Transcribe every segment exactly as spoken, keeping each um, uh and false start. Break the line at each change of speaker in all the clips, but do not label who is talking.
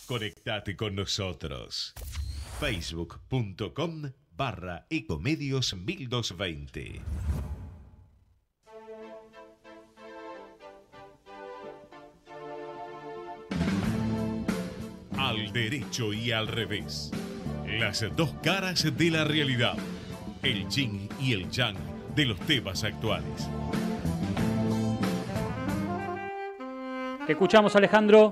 Conectate con nosotros. Facebook.com barra Ecomedios mil doscientos veinte. Al derecho y al revés. Las dos caras de la realidad. El yin y el yang de los temas actuales.
Te escuchamos, Alejandro.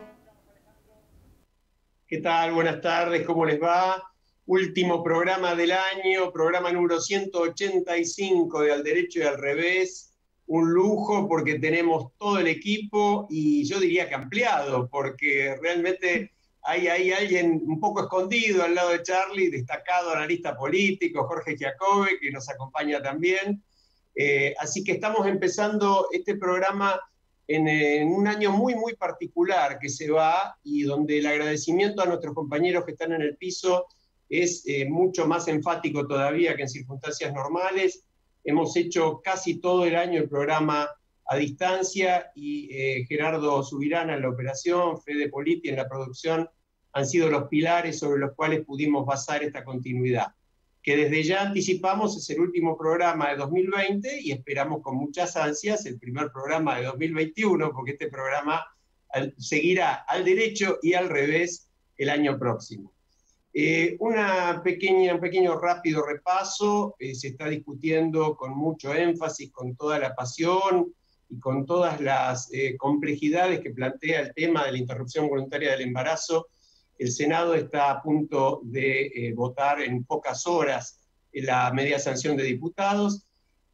¿Qué tal? Buenas tardes, ¿cómo les va? Último programa del año, programa número ciento ochenta y cinco de Al Derecho y al Revés. Un lujo porque tenemos todo el equipo y yo diría que ampliado, porque realmente hay ahí alguien un poco escondido al lado de Charlie, destacado analista político, Jorge Giacobbe, que nos acompaña también. Eh, así que estamos empezando este programa En, en un año muy, muy particular que se va y donde el agradecimiento a nuestros compañeros que están en el piso es eh, mucho más enfático todavía que en circunstancias normales. Hemos hecho casi todo el año el programa a distancia y eh, Gerardo Subirana en la operación, Fede Politi en la producción, han sido los pilares sobre los cuales pudimos basar esta continuidad, que desde ya anticipamos es el último programa de dos mil veinte y esperamos con muchas ansias el primer programa de dos mil veintiuno, porque este programa seguirá al derecho y al revés el año próximo. Eh, una pequeña, un pequeño rápido repaso, eh, se está discutiendo con mucho énfasis, con toda la pasión y con todas las eh, complejidades que plantea el tema de la interrupción voluntaria del embarazo. El Senado está a punto de eh, votar en pocas horas la media sanción de diputados.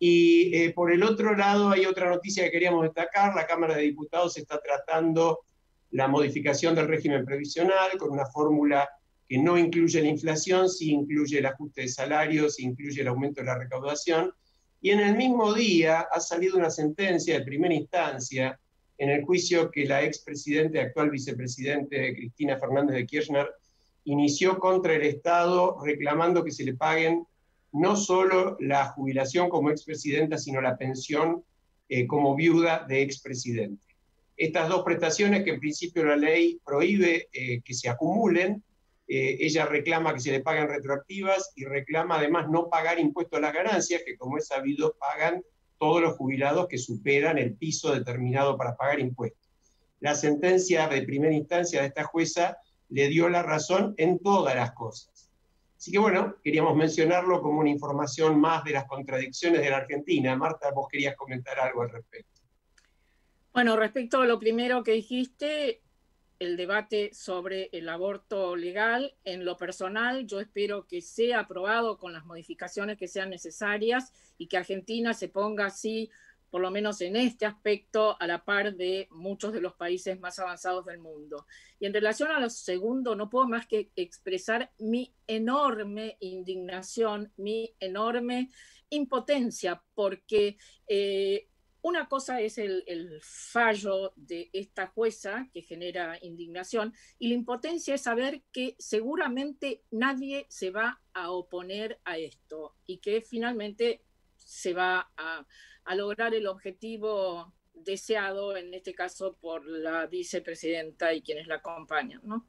Y eh, por el otro lado hay otra noticia que queríamos destacar. La Cámara de Diputados está tratando la modificación del régimen previsional con una fórmula que no incluye la inflación, sí incluye el ajuste de salarios, sí incluye el aumento de la recaudación. Y en el mismo día ha salido una sentencia de primera instancia en el juicio que la expresidenta y actual vicepresidente Cristina Fernández de Kirchner inició contra el Estado reclamando que se le paguen no solo la jubilación como expresidenta, sino la pensión eh, como viuda de expresidente. Estas dos prestaciones que en principio la ley prohíbe eh, que se acumulen, eh, ella reclama que se le paguen retroactivas y reclama además no pagar impuestos a las ganancias, que como es sabido pagan todos los jubilados que superan el piso determinado para pagar impuestos. La sentencia de primera instancia de esta jueza le dio la razón en todas las cosas. Así que bueno, queríamos mencionarlo como una información más de las contradicciones de la Argentina. Marta, vos querías comentar algo al respecto.
Bueno, respecto a lo primero que dijiste, el debate sobre el aborto legal, en lo personal, yo espero que sea aprobado con las modificaciones que sean necesarias y que Argentina se ponga así, por lo menos en este aspecto, a la par de muchos de los países más avanzados del mundo. Y en relación a lo segundo, no puedo más que expresar mi enorme indignación, mi enorme impotencia, porque eh, una cosa es el, el fallo de esta jueza que genera indignación y la impotencia es saber que seguramente nadie se va a oponer a esto y que finalmente se va a, a lograr el objetivo deseado, en este caso por la vicepresidenta y quienes la acompañan, ¿no?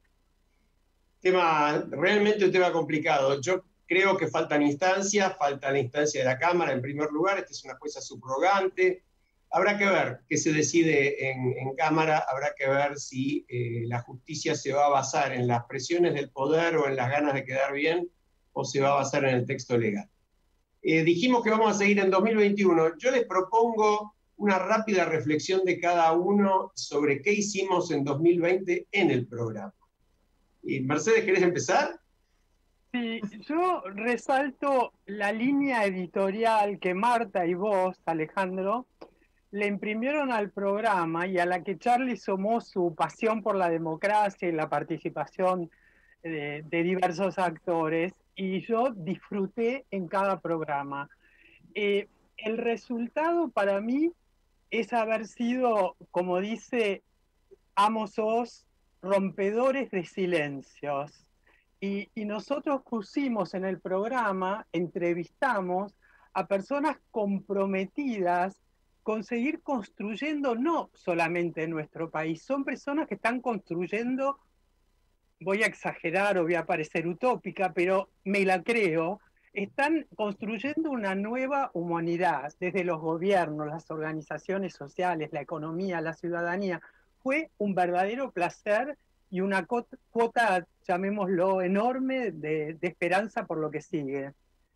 Tema, realmente un tema complicado. Yo creo que faltan instancias, falta la instancia de la Cámara en primer lugar, esta es una jueza subrogante. Habrá que ver qué se decide en, en Cámara, habrá que ver si eh, la justicia se va a basar en las presiones del poder o en las ganas de quedar bien, o se va a basar en el texto legal. Eh, dijimos que vamos a seguir en dos mil veintiuno. Yo les propongo una rápida reflexión de cada uno sobre qué hicimos en dos mil veinte en el programa. Y Mercedes, ¿querés empezar?
Sí, yo resalto la línea editorial que Marta y vos, Alejandro, le imprimieron al programa y a la que Charlie sumó su pasión por la democracia y la participación de, de diversos actores, y yo disfruté en cada programa. Eh, el resultado para mí es haber sido, como dice Amos Oz, rompedores de silencios. Y, y nosotros pusimos en el programa, entrevistamos a personas comprometidas con seguir construyendo no solamente nuestro país, son personas que están construyendo voy a exagerar o voy a parecer utópica, pero me la creo, están construyendo una nueva humanidad desde los gobiernos, las organizaciones sociales, la economía, la ciudadanía. Fue un verdadero placer y una cuota, llamémoslo, enorme de, de esperanza por lo que sigue.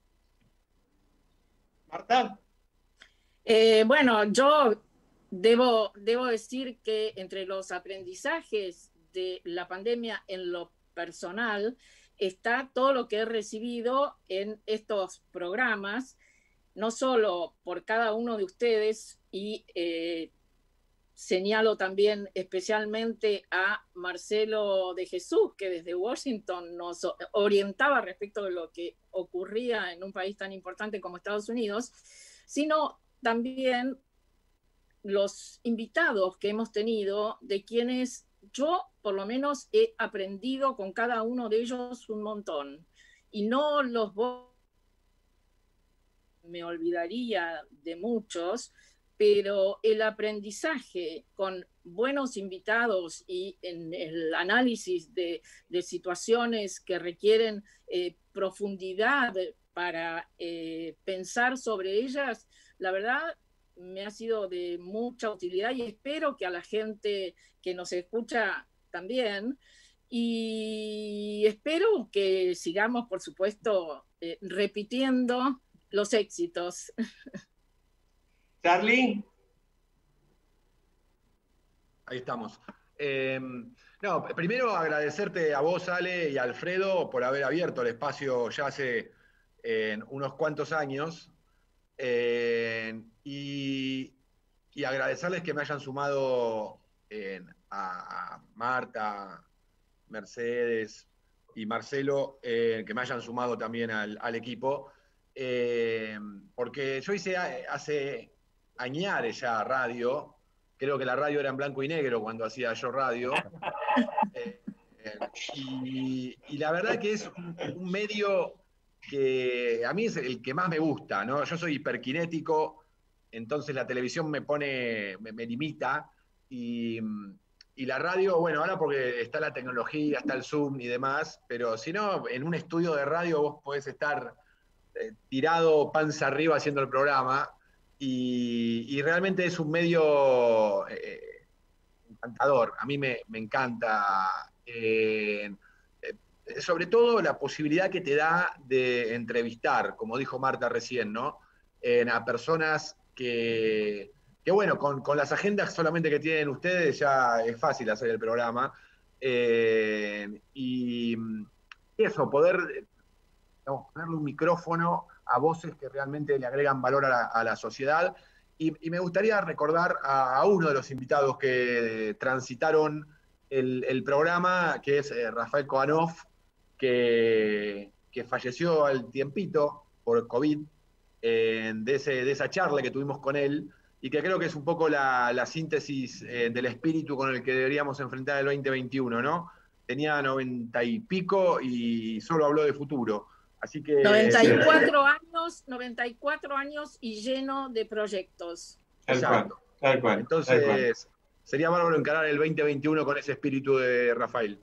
Marta.
Eh, bueno, yo debo, debo decir que entre los aprendizajes de la pandemia en lo personal está todo lo que he recibido en estos programas, no solo por cada uno de ustedes, y eh, señalo también especialmente a Marcelo de Jesús, que desde Washington nos orientaba respecto de lo que ocurría en un país tan importante como Estados Unidos, sino también los invitados que hemos tenido, de quienes yo por lo menos he aprendido con cada uno de ellos un montón. Y no los voy, me olvidaría de muchos, pero el aprendizaje con buenos invitados y en el análisis de, de situaciones que requieren eh, profundidad para eh, pensar sobre ellas, la verdad me ha sido de mucha utilidad y espero que a la gente que nos escucha también. Y espero que sigamos, por supuesto, eh, repitiendo los éxitos.
Charlie.
Ahí estamos. Eh, no, primero agradecerte a vos, Ale, y a Alfredo por haber abierto el espacio ya hace eh, unos cuantos años. Eh, y, y agradecerles que me hayan sumado eh, a, a Marta, Mercedes y Marcelo, eh, que me hayan sumado también al, al equipo, eh, porque yo hice hace añares ya radio, creo que la radio era en blanco y negro cuando hacía yo radio, eh, eh, y, y la verdad que es un, un medio que a mí es el que más me gusta, ¿no? Yo soy hiperkinético, entonces la televisión me pone, me, me limita, y, y la radio, bueno, ahora porque está la tecnología, está el Zoom y demás, pero si no, en un estudio de radio vos podés estar eh, tirado panza arriba haciendo el programa, y, y realmente es un medio eh, encantador, a mí me, me encanta. Eh, sobre todo la posibilidad que te da de entrevistar, como dijo Marta recién, ¿no? Eh, a personas que, que bueno, con, con las agendas solamente que tienen ustedes ya es fácil hacer el programa. Eh, y eso, poder digamos, ponerle un micrófono a voces que realmente le agregan valor a la, a la sociedad. Y, y me gustaría recordar a, a uno de los invitados que transitaron el, el programa, que es eh, Rafael Kohanov, que, que falleció al tiempito por COVID, eh, de, ese, de esa charla que tuvimos con él, y que creo que es un poco la, la síntesis eh, del espíritu con el que deberíamos enfrentar el veinte veintiuno, ¿no? Tenía noventa y pico y solo habló de futuro. Así que...
noventa y cuatro años, noventa y cuatro años y lleno de proyectos.
Exacto.
Tal cual.
Entonces,
tal cual.
sería bárbaro encarar el veinte veintiuno con ese espíritu de Rafael.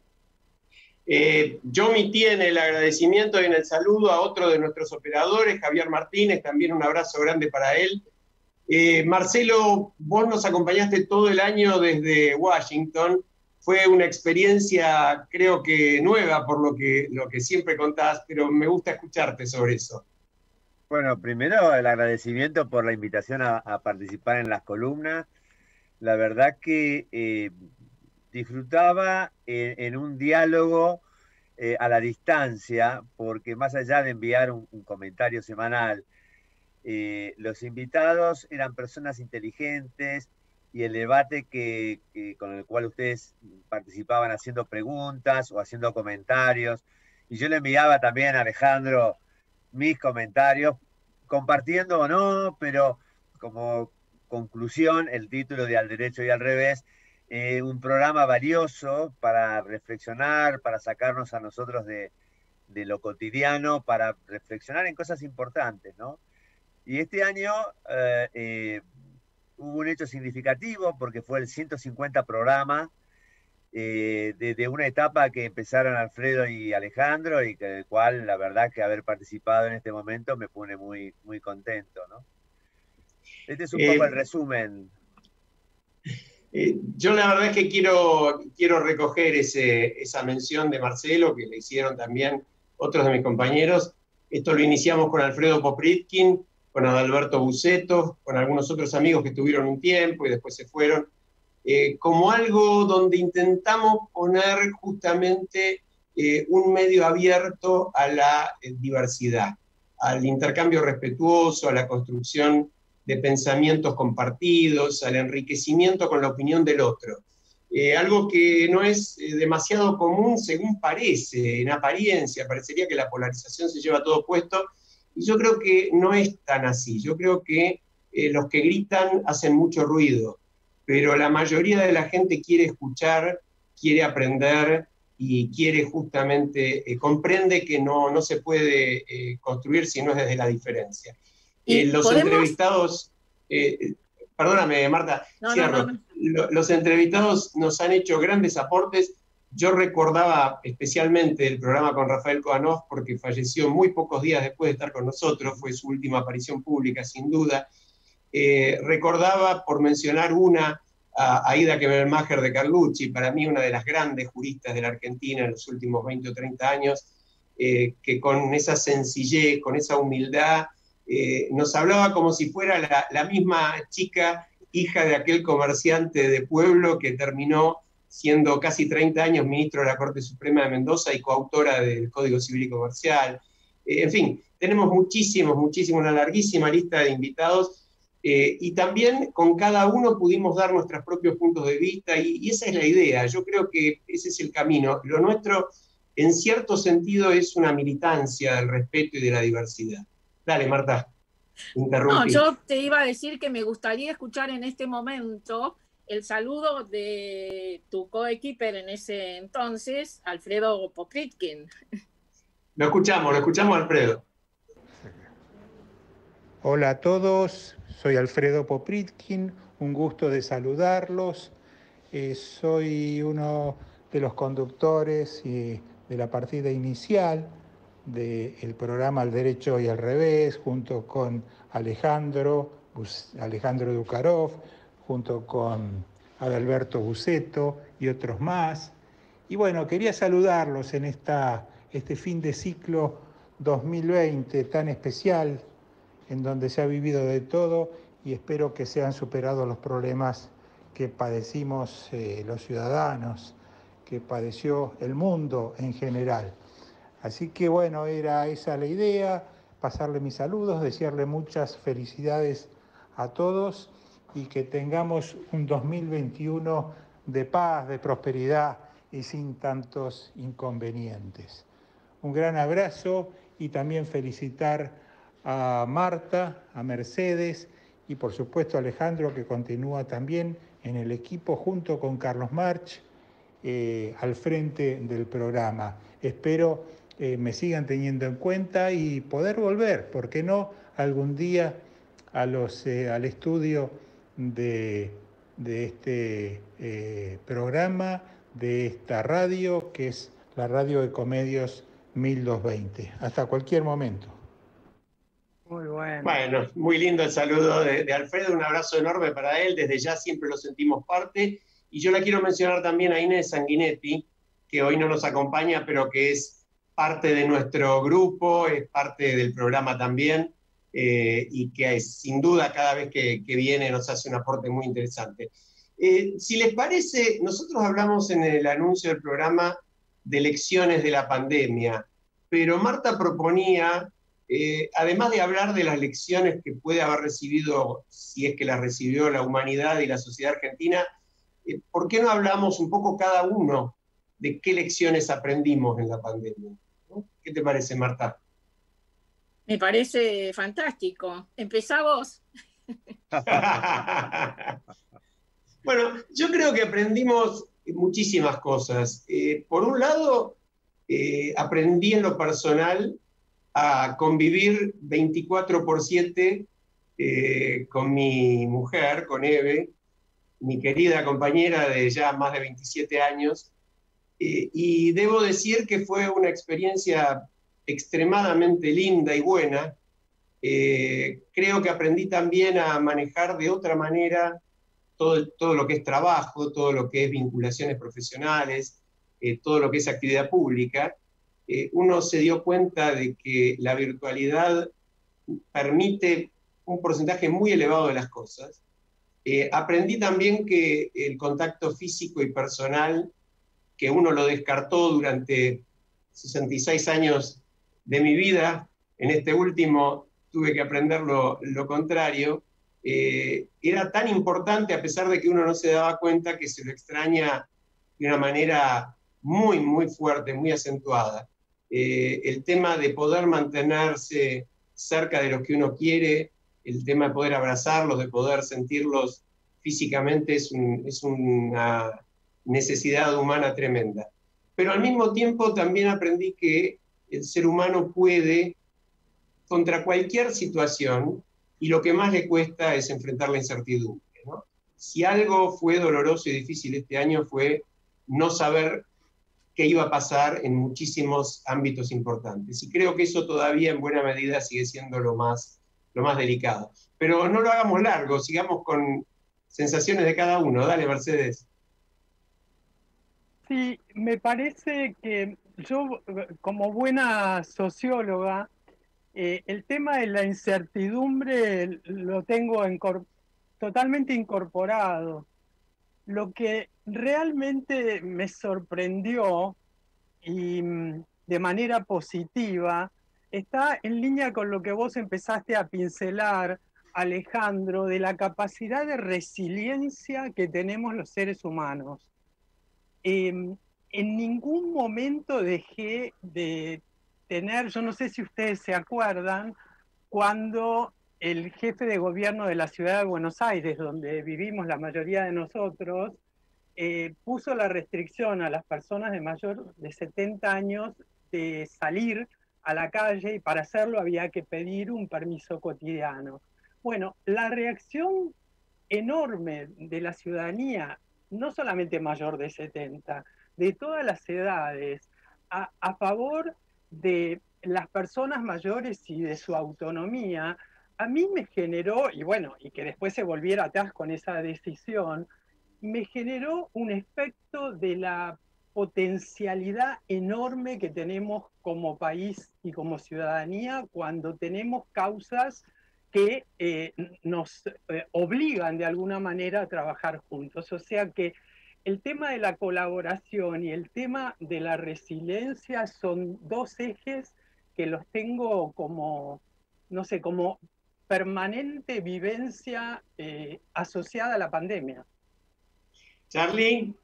Eh, yo omití en el agradecimiento y en el saludo a otro de nuestros operadores, Javier Martínez, también un abrazo grande para él. Eh, Marcelo, vos nos acompañaste todo el año desde Washington. Fue una experiencia, creo que nueva por lo que, lo que siempre contás, pero me gusta escucharte sobre eso.
Bueno, primero el agradecimiento por la invitación a, a participar en las columnas. La verdad que eh, disfrutaba en, en un diálogo eh, a la distancia, porque más allá de enviar un, un comentario semanal, eh, los invitados eran personas inteligentes y el debate que, que, con el cual ustedes participaban haciendo preguntas o haciendo comentarios, y yo le enviaba también a Alejandro mis comentarios, compartiendo o no, pero como conclusión, el título de Al Derecho y al Revés, eh, un programa valioso para reflexionar, para sacarnos a nosotros de, de lo cotidiano, para reflexionar en cosas importantes, ¿no? Y este año eh, eh, hubo un hecho significativo porque fue el ciento cincuenta programa eh, de, de una etapa que empezaron Alfredo y Alejandro, y que del cual la verdad que haber participado en este momento me pone muy, muy contento, ¿no? Este es un eh, poco el resumen.
Eh, yo la verdad es que quiero, quiero recoger ese, esa mención de Marcelo, que le hicieron también otros de mis compañeros. Esto lo iniciamos con Alfredo Popritkin, con Adalberto Buceto, con algunos otros amigos que estuvieron un tiempo y después se fueron, eh, como algo donde intentamos poner justamente eh, un medio abierto a la eh, diversidad, al intercambio respetuoso, a la construcción de pensamientos compartidos, al enriquecimiento con la opinión del otro. Eh, algo que no es eh, demasiado común según parece, en apariencia, parecería que la polarización se lleva todo puesto, y yo creo que no es tan así. Yo creo que eh, los que gritan hacen mucho ruido, pero la mayoría de la gente quiere escuchar, quiere aprender y quiere justamente, eh, comprende que no, no se puede eh, construir si no es desde la diferencia. Eh, los ¿podemos? entrevistados, eh, perdóname Marta, no, cierro. No, no, no. Los entrevistados nos han hecho grandes aportes. Yo recordaba especialmente el programa con Rafael Kodanov porque falleció muy pocos días después de estar con nosotros, fue su última aparición pública sin duda. Eh, recordaba, por mencionar una, a Aida Kebelmacher de Carlucci, para mí una de las grandes juristas de la Argentina en los últimos veinte o treinta años, eh, que con esa sencillez, con esa humildad, Eh, nos hablaba como si fuera la, la misma chica, hija de aquel comerciante de pueblo que terminó siendo casi treinta años ministro de la Corte Suprema de Mendoza y coautora del Código Civil y Comercial. Eh, en fin, tenemos muchísimos, muchísimos, una larguísima lista de invitados, eh, y también con cada uno pudimos dar nuestros propios puntos de vista, y, y esa es la idea. Yo creo que ese es el camino. Lo nuestro, en cierto sentido, es una militancia del respeto y de la diversidad. Dale, Marta, interrumpí.
No, yo te iba a decir que me gustaría escuchar en este momento el saludo de tu coequiper en ese entonces, Alfredo Popritkin.
Lo escuchamos, lo escuchamos, Alfredo.
Hola a todos, soy Alfredo Popritkin, un gusto de saludarlos. Eh, soy uno de los conductores y de la partida inicial del programa Al Derecho y al Revés, junto con Alejandro, Alejandro Dukarov, junto con Adalberto Buceto y otros más. Y bueno, quería saludarlos en esta, este fin de ciclo dos mil veinte tan especial, en donde se ha vivido de todo, y espero que sean superados los problemas que padecimos eh, los ciudadanos, que padeció el mundo en general. Así que bueno, era esa la idea, pasarle mis saludos, desearle muchas felicidades a todos y que tengamos un dos mil veintiuno de paz, de prosperidad y sin tantos inconvenientes. Un gran abrazo y también felicitar a Marta, a Mercedes y por supuesto a Alejandro, que continúa también en el equipo junto con Carlos March eh, al frente del programa. Espero Eh, me sigan teniendo en cuenta y poder volver, ¿por qué no?, algún día a los, eh, al estudio de, de este eh, programa, de esta radio, que es la Radio Ecomedios mil doscientos veinte. Hasta cualquier momento.
Muy bueno. Bueno, muy lindo el saludo de, de Alfredo, un abrazo enorme para él, desde ya siempre lo sentimos parte, y yo la quiero mencionar también a Inés Sanguinetti, que hoy no nos acompaña, pero que es parte de nuestro grupo, es parte del programa también, eh, y que es, sin duda cada vez que, que viene nos hace un aporte muy interesante. Eh, si les parece, nosotros hablamos en el anuncio del programa de lecciones de la pandemia, pero Marta proponía, eh, además de hablar de las lecciones que puede haber recibido, si es que las recibió la humanidad y la sociedad argentina, eh, ¿por qué no hablamos un poco cada uno de qué lecciones aprendimos en la pandemia? ¿Qué te parece, Marta?
Me parece fantástico. Empezá vos.
Bueno, yo creo que aprendimos muchísimas cosas. Eh, por un lado, eh, aprendí en lo personal a convivir veinticuatro por siete eh, con mi mujer, con Eve. mi querida compañera de ya más de veintisiete años, eh, y debo decir que fue una experiencia extremadamente linda y buena. Eh, creo que aprendí también a manejar de otra manera todo, todo lo que es trabajo, todo lo que es vinculaciones profesionales, eh, todo lo que es actividad pública. Eh, uno se dio cuenta de que la virtualidad permite un porcentaje muy elevado de las cosas. Eh, aprendí también que el contacto físico y personal, que uno lo descartó durante sesenta y seis años de mi vida, en este último tuve que aprender lo, lo contrario, eh, era tan importante, a pesar de que uno no se daba cuenta, que se lo extraña de una manera muy, muy fuerte, muy acentuada. Eh, el tema de poder mantenerse cerca de los que uno quiere, el tema de poder abrazarlos, de poder sentirlos físicamente, es, un, es una necesidad humana tremenda. Pero al mismo tiempo también aprendí que el ser humano puede, contra cualquier situación, y lo que más le cuesta es enfrentar la incertidumbre, ¿no? Si algo fue doloroso y difícil este año fue no saber qué iba a pasar en muchísimos ámbitos importantes. Y creo que eso todavía en buena medida sigue siendo lo más, lo más delicado. Pero no lo hagamos largo, sigamos con sensaciones de cada uno. Dale, Mercedes.
Sí, me parece que yo, como buena socióloga, eh, el tema de la incertidumbre lo tengo incor- totalmente incorporado. Lo que realmente me sorprendió y mm, de manera positiva está en línea con lo que vos empezaste a pincelar, Alejandro, de la capacidad de resiliencia que tenemos los seres humanos. Eh, en ningún momento dejé de tener, yo no sé si ustedes se acuerdan, cuando el jefe de gobierno de la ciudad de Buenos Aires, donde vivimos la mayoría de nosotros, eh, puso la restricción a las personas de mayor de setenta años de salir a la calle, y para hacerlo había que pedir un permiso cotidiano. Bueno, la reacción enorme de la ciudadanía, no solamente mayor de setenta, de todas las edades, a, a favor de las personas mayores y de su autonomía, a mí me generó, y bueno, y que después se volviera atrás con esa decisión, me generó un efecto de la potencialidad enorme que tenemos como país y como ciudadanía cuando tenemos causas que eh, nos eh, obligan de alguna manera a trabajar juntos. O sea que el tema de la colaboración y el tema de la resiliencia son dos ejes que los tengo como, no sé, como permanente vivencia eh, asociada a la pandemia.
Charlie.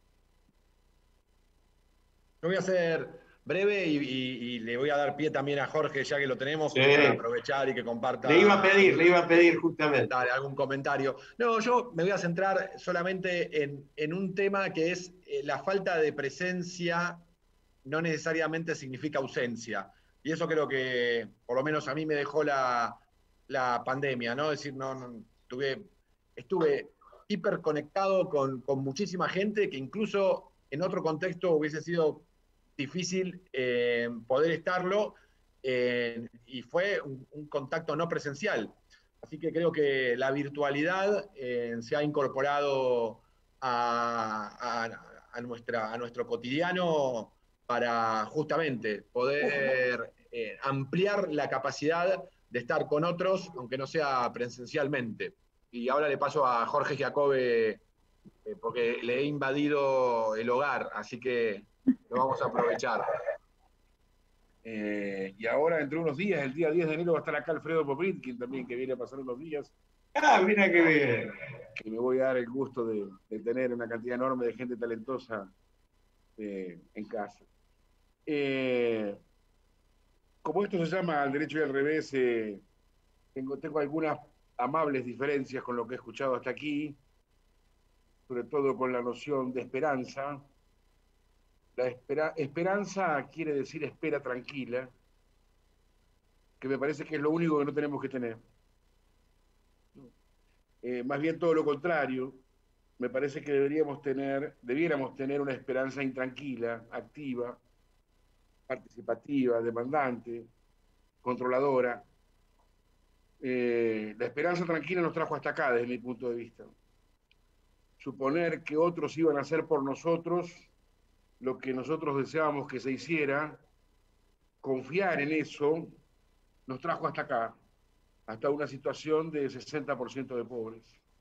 Yo voy a ser breve y, y, y le voy a dar pie también a Jorge, ya que lo tenemos,
Sí.
para aprovechar y que comparta.
Le iba a pedir, le iba a pedir justamente.
Algún comentario. No, yo me voy a centrar solamente en, en un tema que es eh, la falta de presencia no necesariamente significa ausencia. Y eso creo que, por lo menos a mí me dejó la, la pandemia, ¿no? Es decir, no, no tuve, estuve hiperconectado con, con muchísima gente que incluso en otro contexto hubiese sido difícil eh, poder estarlo, eh, y fue un, un contacto no presencial. Así que creo que la virtualidad eh, se ha incorporado a, a, a, nuestra, a nuestro cotidiano para justamente poder eh, ampliar la capacidad de estar con otros, aunque no sea presencialmente. Y ahora le paso a Jorge Giacobbe, eh, porque le he invadido el hogar, así que lo vamos a aprovechar.
Eh, y ahora, entre unos días, el día diez de enero, va a estar acá Alfredo Popritkin también, que viene a pasar unos días.
Ah, mira qué bien.
Que me voy a dar el gusto de, de tener una cantidad enorme de gente talentosa eh, en casa. Eh, como esto se llama al derecho y al revés, eh, tengo, tengo algunas amables diferencias con lo que he escuchado hasta aquí, sobre todo con la noción de esperanza. La espera, esperanza quiere decir espera tranquila, que me parece que es lo único que no tenemos que tener. Eh, más bien todo lo contrario, me parece que deberíamos tener, debiéramos tener una esperanza intranquila, activa, participativa, demandante, controladora. Eh, la esperanza tranquila nos trajo hasta acá, desde mi punto de vista. Suponer que otros iban a hacer por nosotros lo que nosotros deseábamos que se hiciera, confiar en eso, nos trajo hasta acá, hasta una situación de sesenta por ciento de pobres.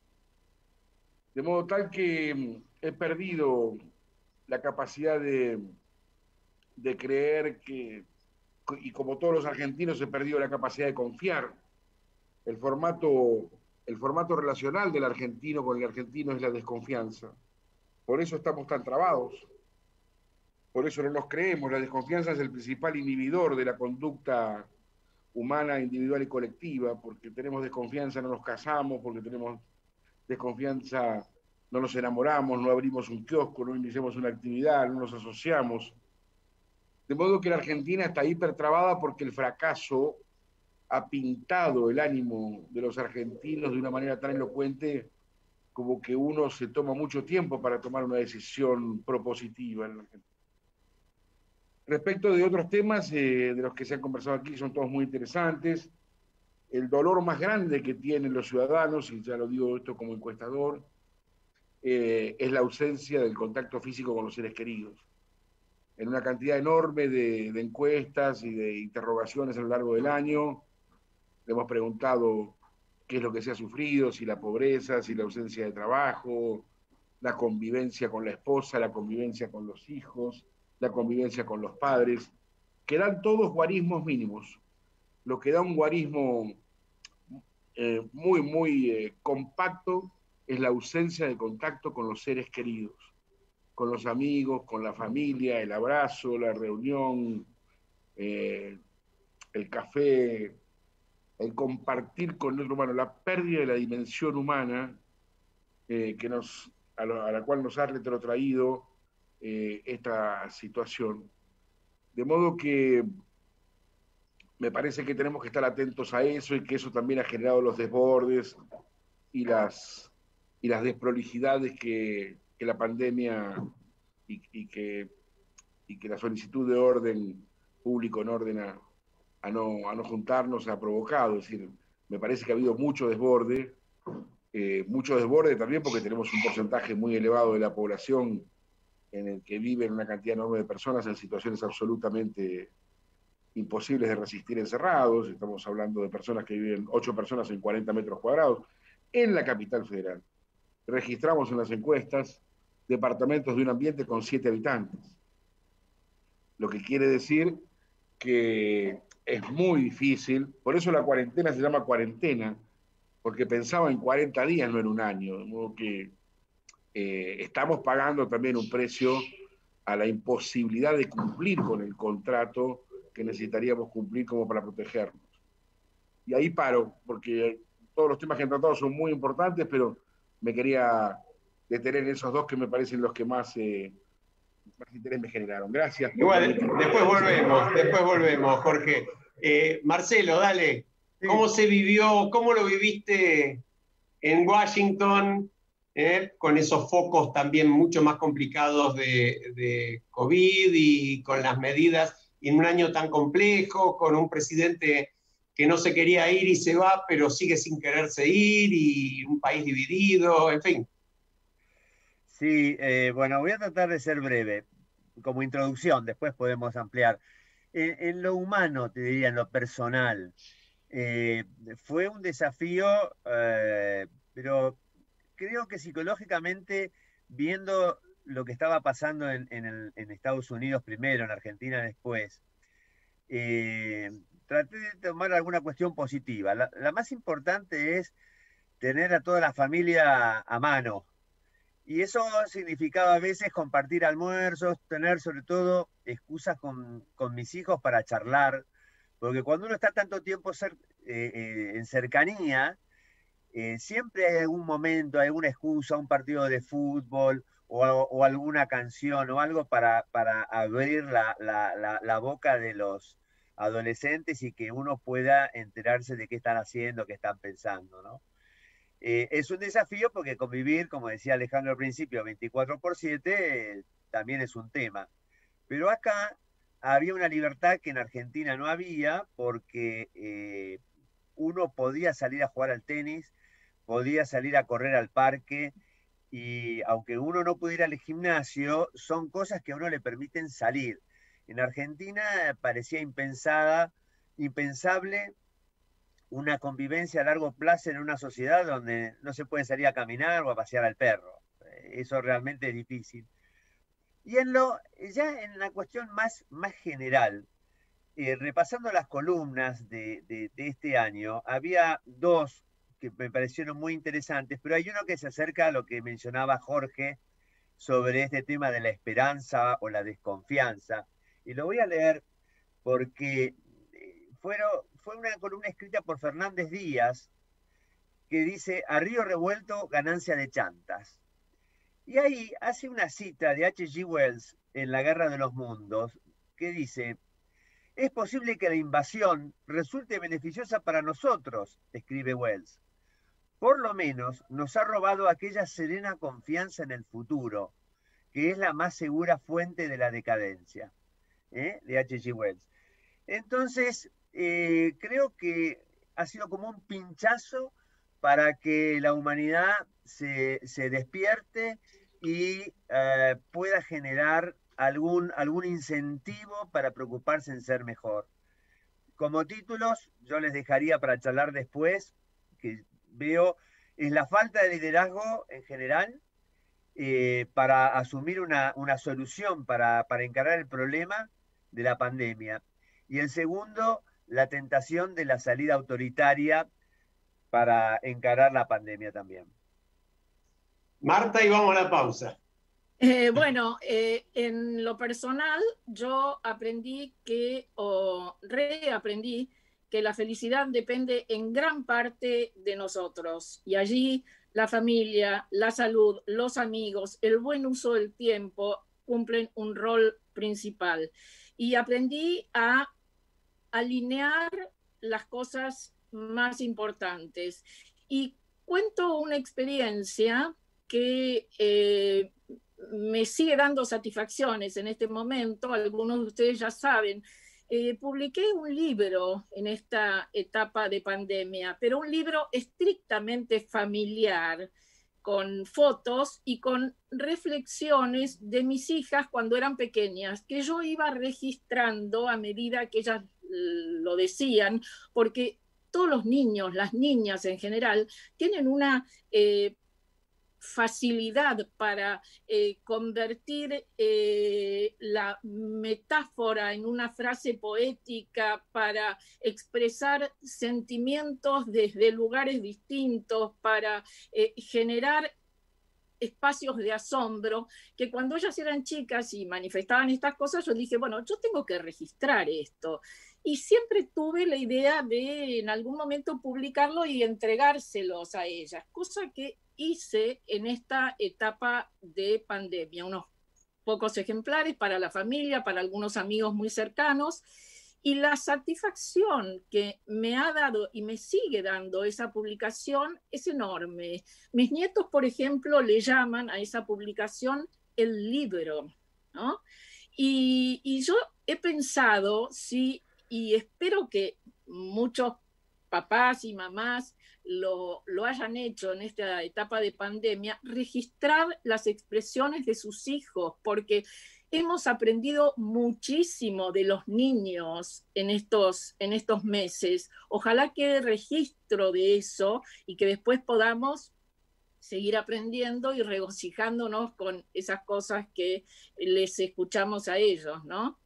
De modo tal que he perdido la capacidad de, de creer que, y como todos los argentinos, he perdido la capacidad de confiar. El formato, el formato relacional del argentino con el argentino es la desconfianza. Por eso estamos tan trabados. Por eso no nos creemos. La desconfianza es el principal inhibidor de la conducta humana, individual y colectiva, porque tenemos desconfianza, no nos casamos, porque tenemos desconfianza, no nos enamoramos, no abrimos un kiosco, no iniciamos una actividad, no nos asociamos. De modo que la Argentina está hipertrabada porque el fracaso ha pintado el ánimo de los argentinos de una manera tan elocuente como que uno se toma mucho tiempo para tomar una decisión propositiva en la Argentina. Respecto de otros temas eh, de los que se han conversado aquí, son todos muy interesantes. El dolor más grande que tienen los ciudadanos, y ya lo digo esto como encuestador, eh, es la ausencia del contacto físico con los seres queridos. En una cantidad enorme de, de encuestas y de interrogaciones a lo largo del año, le hemos preguntado qué es lo que se ha sufrido, si la pobreza, si la ausencia de trabajo, la convivencia con la esposa, la convivencia con los hijos, la convivencia con los padres, que dan todos guarismos mínimos. Lo que da un guarismo eh, muy, muy eh, compacto es la ausencia de contacto con los seres queridos, con los amigos, con la familia, el abrazo, la reunión, eh, el café, el compartir con el otro humano, la pérdida de la dimensión humana eh, que nos, a, lo, a la cual nos ha retrotraído eh, esta situación. De modo que me parece que tenemos que estar atentos a eso y que eso también ha generado los desbordes y las, y las desprolijidades que, que la pandemia y, y, que, y que la solicitud de orden público en orden a, a, no, a no juntarnos ha provocado. Es decir, me parece que ha habido mucho desborde, eh, mucho desborde también porque tenemos un porcentaje muy elevado de la población en el que viven una cantidad enorme de personas en situaciones absolutamente imposibles de resistir encerrados. Estamos hablando de personas que viven, ocho personas en cuarenta metros cuadrados, en la capital federal. Registramos en las encuestas departamentos de un ambiente con siete habitantes. Lo que quiere decir que es muy difícil, por eso la cuarentena se llama cuarentena, porque pensaba en cuarenta días, no en un año, de modo que eh, estamos pagando también un precio a la imposibilidad de cumplir con el contrato que necesitaríamos cumplir como para protegernos. Y ahí paro, porque todos los temas que han tratado son muy importantes, pero me quería detener en esos dos que me parecen los que más, eh, más interés me generaron. Gracias.
Igual, después volvemos, después volvemos, Jorge. Eh, Marcelo, dale, ¿cómo se vivió, cómo lo viviste en Washington, eh, con esos focos también mucho más complicados de, de COVID y con las medidas, y en un año tan complejo, con un presidente que no se quería ir y se va, pero sigue sin quererse ir, y un país dividido, en fin?
Sí, eh, bueno, voy a tratar de ser breve, como introducción, después podemos ampliar. En, en lo humano, te diría, en lo personal, eh, fue un desafío, eh, pero creo que psicológicamente, viendo lo que estaba pasando en, en, el, en Estados Unidos primero, en Argentina después, eh, traté de tomar alguna cuestión positiva. La, la más importante es tener a toda la familia a mano. Y eso significaba a veces compartir almuerzos, tener sobre todo excusas con, con mis hijos para charlar, porque cuando uno está tanto tiempo cer, eh, eh, en cercanía, eh, siempre hay algún momento, alguna excusa, un partido de fútbol o, o alguna canción o algo para, para abrir la, la, la, la boca de los adolescentes y que uno pueda enterarse de qué están haciendo, qué están pensando, ¿no? Eh, es un desafío porque convivir, como decía Alejandro al principio, veinticuatro por siete eh, también es un tema. Pero acá había una libertad que en Argentina no había, porque eh, uno podía salir a jugar al tenis, podía salir a correr al parque, y aunque uno no pudiera ir al gimnasio, son cosas que a uno le permiten salir. En Argentina parecía impensada, impensable una convivencia a largo plazo en una sociedad donde no se puede salir a caminar o a pasear al perro. Eso realmente es difícil. Y en lo, ya en la cuestión más, más general, eh, repasando las columnas de, de, de este año, había dos que me parecieron muy interesantes, pero hay uno que se acerca a lo que mencionaba Jorge sobre este tema de la esperanza o la desconfianza. Y lo voy a leer porque fueron, fue una columna escrita por Fernández Díaz que dice: a río revuelto, ganancia de chantas. Y ahí hace una cita de H G Wells en La Guerra de los Mundos, que dice: es posible que la invasión resulte beneficiosa para nosotros, escribe Wells. Por lo menos nos ha robado aquella serena confianza en el futuro, que es la más segura fuente de la decadencia, ¿eh? De H G Wells. Entonces, eh, creo que ha sido como un pinchazo para que la humanidad se, se despierte y eh, pueda generar algún, algún incentivo para preocuparse en ser mejor. Como títulos, yo les dejaría para charlar después, que veo, es la falta de liderazgo en general eh, para asumir una, una solución, para, para encarar el problema de la pandemia. Y el segundo, la tentación de la salida autoritaria para encarar la pandemia también.
Marta, y vamos a la pausa.
Eh, bueno, eh, en lo personal, yo aprendí que, o reaprendí, que la felicidad depende en gran parte de nosotros. Y allí la familia, la salud, los amigos, el buen uso del tiempo cumplen un rol principal. Y aprendí a alinear las cosas más importantes. Y cuento una experiencia que eh, me sigue dando satisfacciones en este momento. Algunos de ustedes ya saben, eh, publiqué un libro en esta etapa de pandemia, pero un libro estrictamente familiar, con fotos y con reflexiones de mis hijas cuando eran pequeñas, que yo iba registrando a medida que ellas lo decían, porque todos los niños, las niñas en general, tienen una eh, facilidad para eh, convertir eh, la metáfora en una frase poética, para expresar sentimientos desde lugares distintos, para eh, generar espacios de asombro, que cuando ellas eran chicas y manifestaban estas cosas, yo dije, bueno, yo tengo que registrar esto. Y siempre tuve la idea de en algún momento publicarlo y entregárselos a ellas, cosa que hice en esta etapa de pandemia, unos pocos ejemplares para la familia, para algunos amigos muy cercanos, y la satisfacción que me ha dado y me sigue dando esa publicación es enorme. Mis nietos, por ejemplo, le llaman a esa publicación el libro, ¿no? Y, y yo he pensado, sí, y espero que muchos papás y mamás Lo, lo hayan hecho en esta etapa de pandemia, registrar las expresiones de sus hijos, porque hemos aprendido muchísimo de los niños en estos, en estos meses. Ojalá quede registro de eso y que después podamos seguir aprendiendo y regocijándonos con esas cosas que les escuchamos a ellos, ¿no?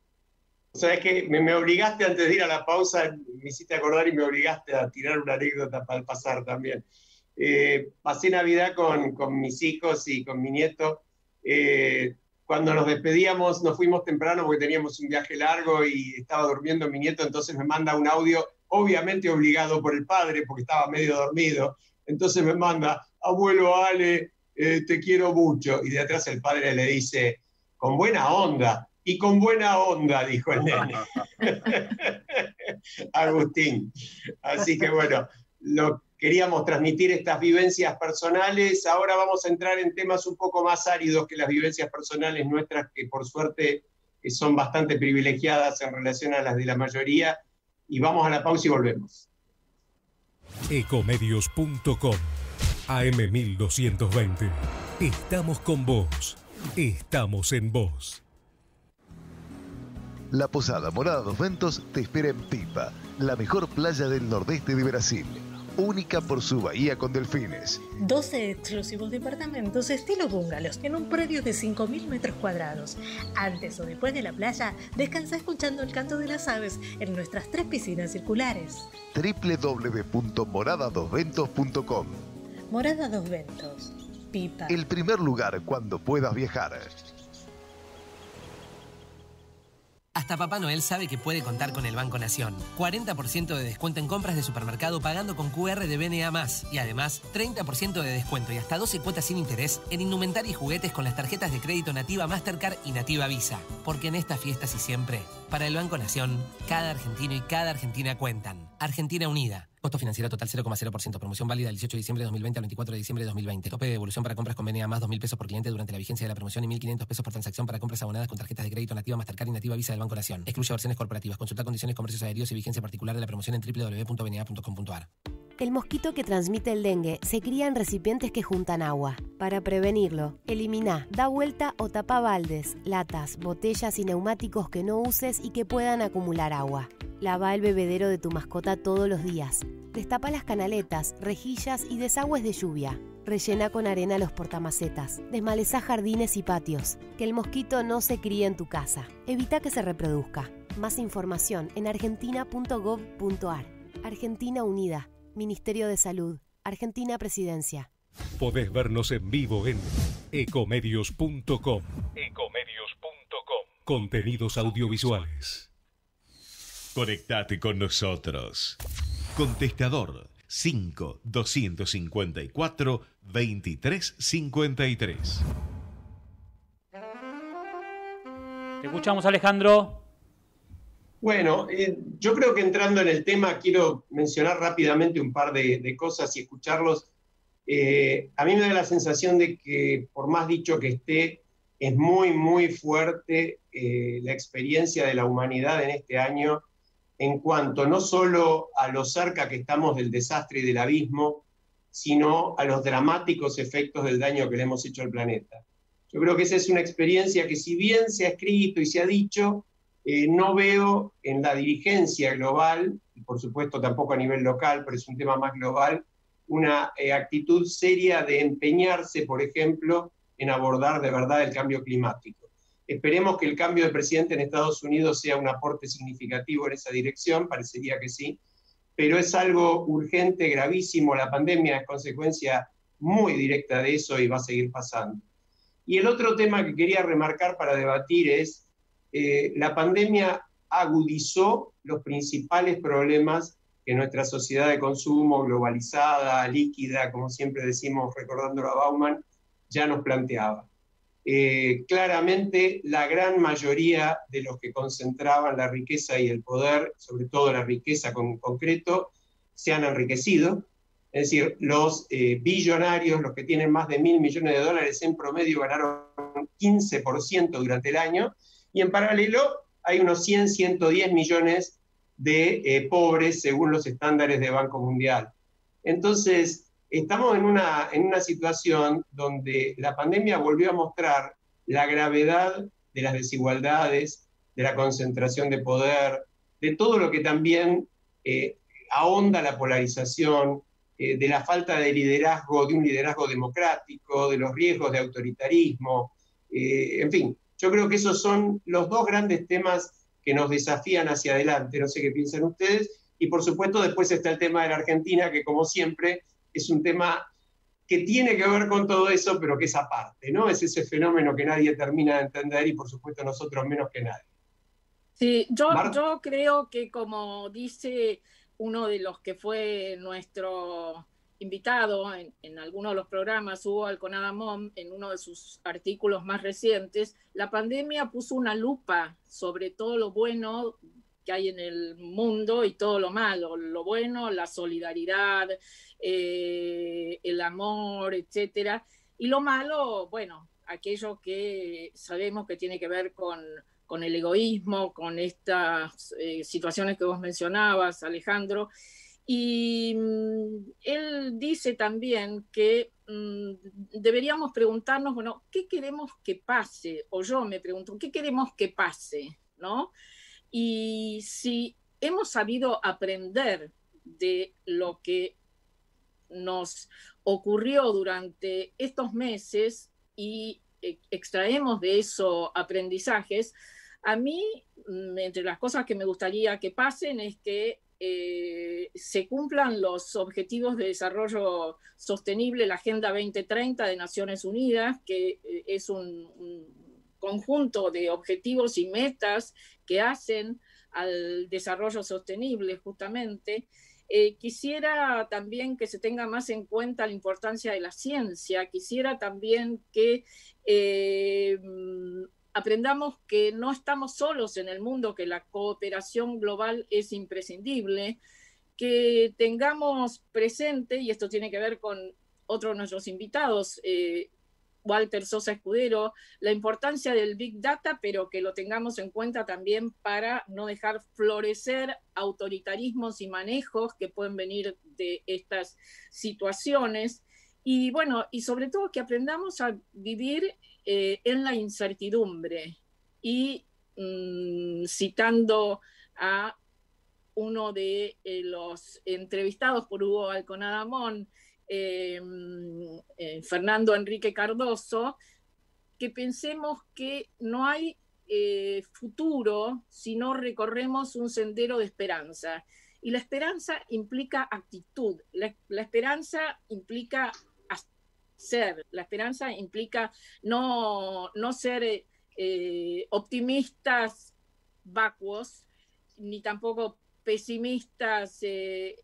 O sea, es que me, me obligaste antes de ir a la pausa, me hiciste acordar y me obligaste a tirar una anécdota para pasar también. Eh, pasé Navidad con, con mis hijos y con mi nieto. Eh, cuando nos despedíamos, nos fuimos temprano porque teníamos un viaje largo y estaba durmiendo mi nieto, entonces me manda un audio, obviamente obligado por el padre porque estaba medio dormido. Entonces me manda, abuelo Ale, eh, te quiero mucho. Y de atrás el padre le dice, con buena onda. Y con buena onda, dijo el nene. Agustín. Así que bueno, lo, queríamos transmitir estas vivencias personales. Ahora vamos a entrar en temas un poco más áridos que las vivencias personales nuestras, que por suerte son bastante privilegiadas en relación a las de la mayoría. Y vamos a la pausa y volvemos.
Ecomedios punto com, A M mil doscientos veinte. Estamos con vos. Estamos en vos.
La Posada Morada dos Ventos te espera en Pipa, la mejor playa del nordeste de Brasil. Única por su bahía con delfines.
doce exclusivos departamentos estilo bungalows en un predio de cinco mil metros cuadrados. Antes o después de la playa, descansa escuchando el canto de las aves en nuestras tres piscinas circulares.
doble u doble u doble u punto morada dos ventos punto com.
Morada dos Ventos, Pipa.
El primer lugar cuando puedas viajar.
Hasta Papá Noel sabe que puede contar con el Banco Nación. cuarenta por ciento de descuento en compras de supermercado pagando con Q R de B N A más. Y además, treinta por ciento de descuento y hasta doce cuotas sin interés en indumentaria y juguetes con las tarjetas de crédito Nativa Mastercard y Nativa Visa. Porque en estas fiestas y siempre, para el Banco Nación, cada argentino y cada argentina cuentan. Argentina Unida. Costo financiero total cero coma cero por ciento. Promoción válida del dieciocho de diciembre de dos mil veinte al veinticuatro de diciembre de dos mil veinte. Tope de devolución para compras con B N A más dos mil pesos por cliente durante la vigencia de la promoción y mil quinientos pesos por transacción para compras abonadas con tarjetas de crédito Nativa Mastercard y Nativa Visa del Banco Nación. Excluye versiones corporativas. Consulta condiciones, comercios aéreos y vigencia particular de la promoción en doble u doble u doble u punto b n a punto com punto a r.
El mosquito que transmite el dengue se cría en recipientes que juntan agua. Para prevenirlo, elimina, da vuelta o tapa baldes, latas, botellas y neumáticos que no uses y que puedan acumular agua. Lava el bebedero de tu mascota todos los días. Destapa las canaletas, rejillas y desagües de lluvia. Rellena con arena los portamacetas. Desmaleza jardines y patios. Que el mosquito no se críe en tu casa. Evita que se reproduzca. Más información en argentina punto gov punto a r. Argentina Unida. Ministerio de Salud. Argentina Presidencia.
Podés vernos en vivo en ecomedios punto com. Ecomedios punto com. Contenidos audiovisuales.
Conectate con nosotros. Contestador cinco doscientos cincuenta y cuatro veintitrés cincuenta y tres.
Te escuchamos, Alejandro.
Bueno, eh, yo creo que entrando en el tema quiero mencionar rápidamente un par de, de cosas y escucharlos. Eh, a mí me da la sensación de que, por más dicho que esté, es muy, muy fuerte eh, la experiencia de la humanidad en este año en cuanto no solo a lo cerca que estamos del desastre y del abismo, sino a los dramáticos efectos del daño que le hemos hecho al planeta. Yo creo que esa es una experiencia que, si bien se ha escrito y se ha dicho, eh, no veo en la dirigencia global, y por supuesto tampoco a nivel local, pero es un tema más global, una eh, actitud seria de empeñarse, por ejemplo, en abordar de verdad el cambio climático. Esperemos que el cambio de presidente en Estados Unidos sea un aporte significativo en esa dirección, parecería que sí, pero es algo urgente, gravísimo. La pandemia es consecuencia muy directa de eso y va a seguir pasando. Y el otro tema que quería remarcar para debatir es, eh, la pandemia agudizó los principales problemas que nuestra sociedad de consumo globalizada, líquida, como siempre decimos recordándolo a Bauman, ya nos planteaba. Eh, claramente la gran mayoría de los que concentraban la riqueza y el poder, sobre todo la riqueza con concreto, se han enriquecido. Es decir, los eh, billonarios, los que tienen más de mil millones de dólares en promedio, ganaron quince por ciento durante el año, y en paralelo hay unos cien, ciento diez millones de eh, pobres según los estándares de Banco Mundial. Entonces, estamos en una, en una situación donde la pandemia volvió a mostrar la gravedad de las desigualdades, de la concentración de poder, de todo lo que también eh, ahonda la polarización, eh, de la falta de liderazgo, de un liderazgo democrático, de los riesgos de autoritarismo, eh, en fin, yo creo que esos son los dos grandes temas que nos desafían hacia adelante, no sé qué piensan ustedes, y por supuesto después está el tema de la Argentina, que como siempre es un tema que tiene que ver con todo eso, pero que es aparte, ¿no? Es ese fenómeno que nadie termina de entender y por supuesto nosotros menos que nadie.
Sí, yo, yo creo que, como dice uno de los que fue nuestro invitado en, en alguno de los programas, Hugo Alconada-Mom, en uno de sus artículos más recientes, la pandemia puso una lupa sobre todo lo bueno que hay en el mundo y todo lo malo, lo bueno, la solidaridad, eh, el amor, etcétera. Y lo malo, bueno, aquello que sabemos que tiene que ver con, con el egoísmo, con estas eh, situaciones que vos mencionabas, Alejandro. Y mmm, él dice también que mmm, deberíamos preguntarnos, bueno, ¿qué queremos que pase? O yo me pregunto, ¿qué queremos que pase? ¿No? Y si hemos sabido aprender de lo que nos ocurrió durante estos meses y extraemos de eso aprendizajes, a mí, entre las cosas que me gustaría que pasen es que eh, se cumplan los objetivos de desarrollo sostenible, la Agenda veinte treinta de Naciones Unidas, que eh, es un, un conjunto de objetivos y metas que hacen al desarrollo sostenible justamente. Eh, quisiera también que se tenga más en cuenta la importancia de la ciencia, quisiera también que eh, aprendamos que no estamos solos en el mundo, que la cooperación global es imprescindible, que tengamos presente, y esto tiene que ver con otro de nuestros invitados, eh, Walter Sosa Escudero, la importancia del Big Data, pero que lo tengamos en cuenta también para no dejar florecer autoritarismos y manejos que pueden venir de estas situaciones. Y bueno, y sobre todo que aprendamos a vivir eh, en la incertidumbre. Y mmm, citando a uno de eh, los entrevistados por Hugo Alconadamón, Eh, eh, Fernando Enrique Cardoso, que pensemos que no hay eh, futuro si no recorremos un sendero de esperanza. Y la esperanza implica actitud, la, la esperanza implica hacer, la esperanza implica no, no ser eh, optimistas vacuos, ni tampoco pesimistas eh,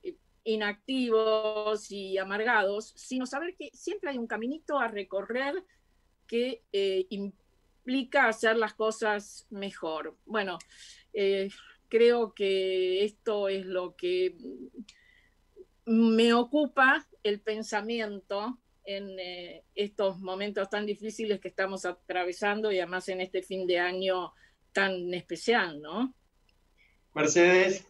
inactivos y amargados, sino saber que siempre hay un caminito a recorrer que eh, implica hacer las cosas mejor. Bueno, eh, creo que esto es lo que me ocupa el pensamiento en eh, estos momentos tan difíciles que estamos atravesando y además en este fin de año tan especial, ¿no?
Mercedes.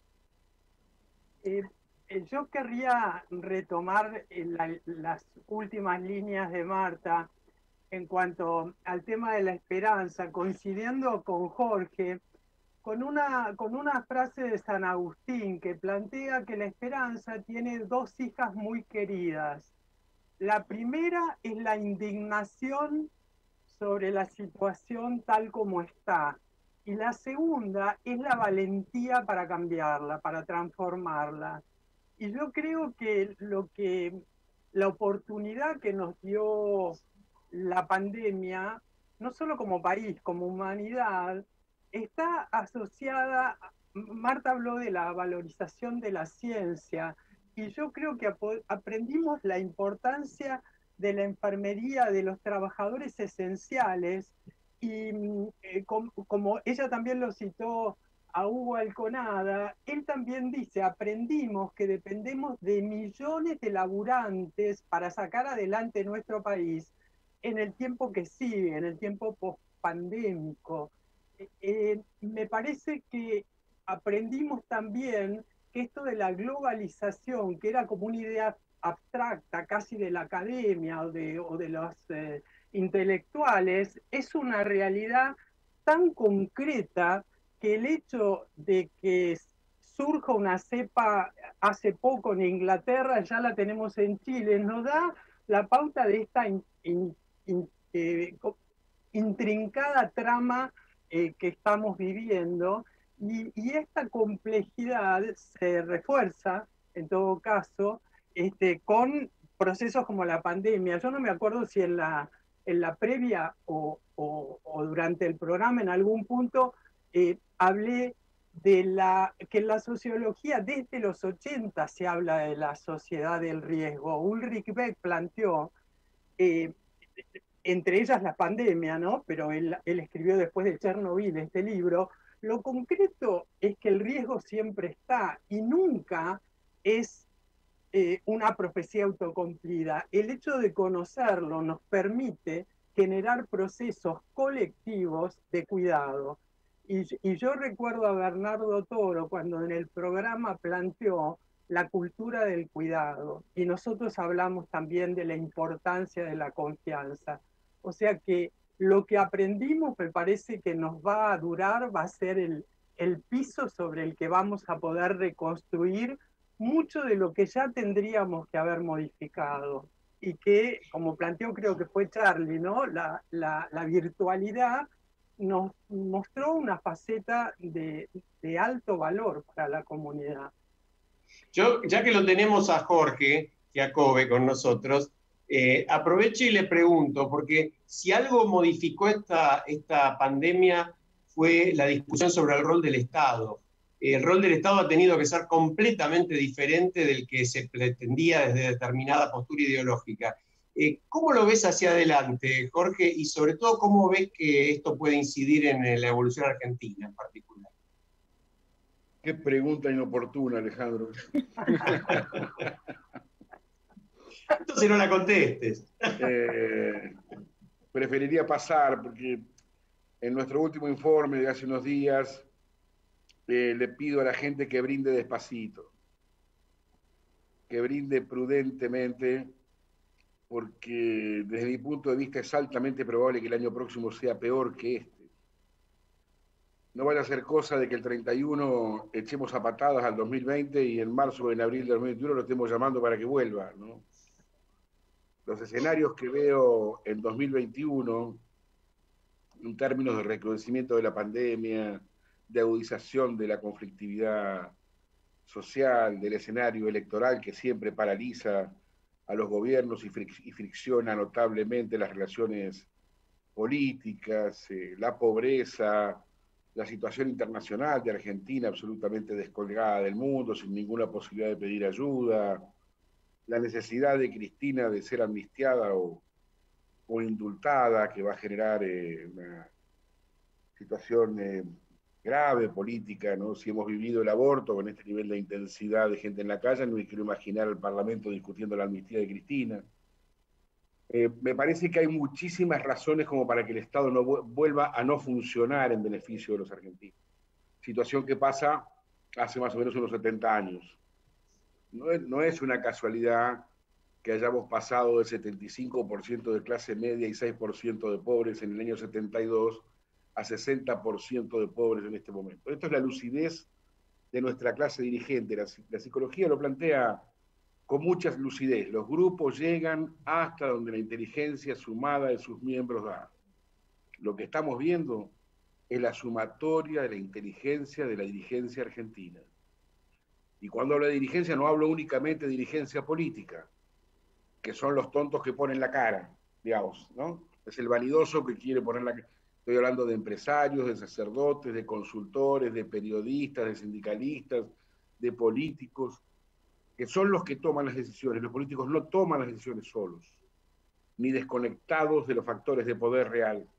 Eh, Yo querría retomar la, las últimas líneas de Marta en cuanto al tema de la esperanza, coincidiendo con Jorge, con una, con una frase de San Agustín que plantea que la esperanza tiene dos hijas muy queridas. La primera es la indignación sobre la situación tal como está, y la segunda es la valentía para cambiarla, para transformarla. Y yo creo que lo que la oportunidad que nos dio la pandemia, no solo como país, como humanidad, está asociada, Marta habló de la valorización de la ciencia, y yo creo que aprendimos la importancia de la enfermería, de los trabajadores esenciales, y eh, como, como ella también lo citó a Hugo Alconada, él también dice, aprendimos que dependemos de millones de laburantes para sacar adelante nuestro país en el tiempo que sigue, en el tiempo post-pandémico. Eh, me parece que aprendimos también que esto de la globalización, que era como una idea abstracta, casi de la academia o de, o de los eh, intelectuales, es una realidad tan concreta que el hecho de que surja una cepa hace poco en Inglaterra, ya la tenemos en Chile, nos da la pauta de esta in, in, in, eh, intrincada trama eh, que estamos viviendo, y, y esta complejidad se refuerza, en todo caso, este, con procesos como la pandemia. Yo no me acuerdo si en la, en la previa o, o, o durante el programa en algún punto Eh, hablé de la, que en la sociología desde los ochenta se habla de la sociedad del riesgo. Ulrich Beck planteó, eh, entre ellas la pandemia, ¿no? Pero él, él escribió después de Chernobyl este libro, Lo concreto es que el riesgo siempre está y nunca es eh, una profecía autocumplida. El hecho de conocerlo nos permite generar procesos colectivos de cuidado. Y, y yo recuerdo a Bernardo Toro cuando en el programa planteó la cultura del cuidado, y nosotros hablamos también de la importancia de la confianza. O sea que lo que aprendimos me parece que nos va a durar, va a ser el, el piso sobre el que vamos a poder reconstruir mucho de lo que ya tendríamos que haber modificado. Y que, como planteó creo que fue Charlie, ¿no? La, la, la virtualidad nos mostró una faceta de, de alto valor para la comunidad.
Yo, ya que lo tenemos a Jorge Giacobbe con nosotros, eh, aprovecho y le pregunto, porque si algo modificó esta, esta pandemia fue la discusión sobre el rol del Estado. El rol del Estado ha tenido que ser completamente diferente del que se pretendía desde determinada postura ideológica. Eh, ¿Cómo lo ves hacia adelante, Jorge? Y sobre todo, ¿cómo ves que esto puede incidir en la evolución argentina en particular?
Qué pregunta inoportuna, Alejandro.
Entonces no la contestes.
Eh, preferiría pasar, porque en nuestro último informe de hace unos días eh, le pido a la gente que brinde despacito, que brinde prudentemente, porque desde mi punto de vista es altamente probable que el año próximo sea peor que este. No vaya a ser cosa de que el treinta y uno echemos a patadas al dos mil veinte y en marzo o en abril de dos mil veintiuno lo estemos llamando para que vuelva, ¿no? Los escenarios que veo en dos mil veintiuno, en términos de recrudecimiento de la pandemia, de agudización de la conflictividad social, del escenario electoral que siempre paraliza a los gobiernos y, fric y fricciona notablemente las relaciones políticas, eh, la pobreza, la situación internacional de Argentina absolutamente descolgada del mundo, sin ninguna posibilidad de pedir ayuda, la necesidad de Cristina de ser amnistiada o, o indultada, que va a generar eh, una situación eh, grave política, ¿no? Si hemos vivido el aborto con este nivel de intensidad de gente en la calle, no me quiero imaginar al Parlamento discutiendo la amnistía de Cristina. Eh, me parece que hay muchísimas razones como para que el Estado no vuelva a no funcionar en beneficio de los argentinos. Situación que pasa hace más o menos unos setenta años. No es, no es una casualidad que hayamos pasado del setenta y cinco por ciento de clase media y seis por ciento de pobres en el año setenta y dos a sesenta por ciento de pobres en este momento. Esto es la lucidez de nuestra clase dirigente. La, la psicología lo plantea con mucha lucidez. Los grupos llegan hasta donde la inteligencia sumada de sus miembros da. Lo que estamos viendo es la sumatoria de la inteligencia de la dirigencia argentina. Y cuando hablo de dirigencia no hablo únicamente de dirigencia política, que son los tontos que ponen la cara, digamos, ¿no? Es el vanidoso que quiere poner la cara. Estoy hablando de empresarios, de sacerdotes, de consultores, de periodistas, de sindicalistas, de políticos, que son los que toman las decisiones. Los políticos no toman las decisiones solos, ni desconectados de los factores de poder real,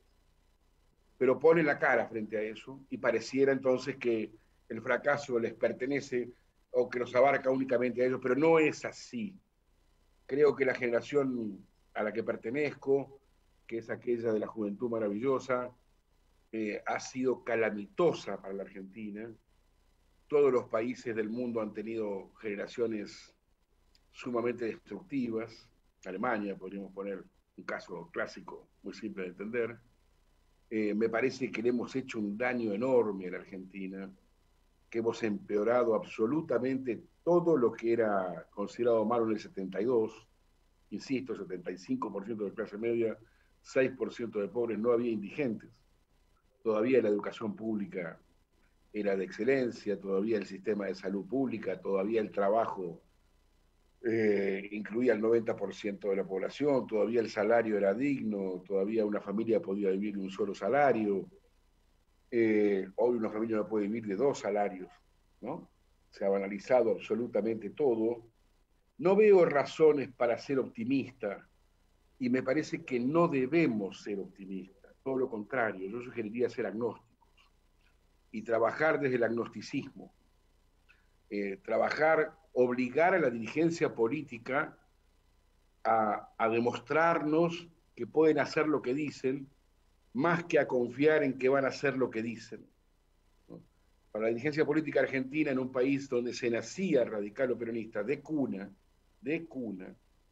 pero ponen la cara frente a eso y pareciera entonces que el fracaso les pertenece o que los abarca únicamente a ellos, pero no es así. Creo que la generación a la que pertenezco, que es aquella de la juventud maravillosa, eh, ha sido calamitosa para la Argentina. Todos los países del mundo han tenido generaciones sumamente destructivas. Alemania, podríamos poner un caso clásico, muy simple de entender. Eh, me parece que le hemos hecho un daño enorme a la Argentina, que hemos empeorado absolutamente todo lo que era considerado malo en el setenta y dos. Insisto, setenta y cinco por ciento de clase media, seis por ciento de pobres, no había indigentes. Todavía la educación pública era de excelencia, todavía el sistema de salud pública, todavía el trabajo eh, incluía el noventa por ciento de la población, todavía el salario era digno, todavía una familia podía vivir de un solo salario. Eh, hoy una familia no puede vivir de dos salarios, ¿no? Se ha banalizado absolutamente todo. No veo razones para ser optimista y me parece que no debemos ser optimistas, todo lo contrario, yo sugeriría ser agnósticos. y trabajar desde el agnosticismo. Eh, trabajar, obligar a la dirigencia política a, a demostrarnos que pueden hacer lo que dicen, más que a confiar en que van a hacer lo que dicen. ¿No? Para la dirigencia política argentina, en un país donde se nacía radical o peronista de cuna, de cuna,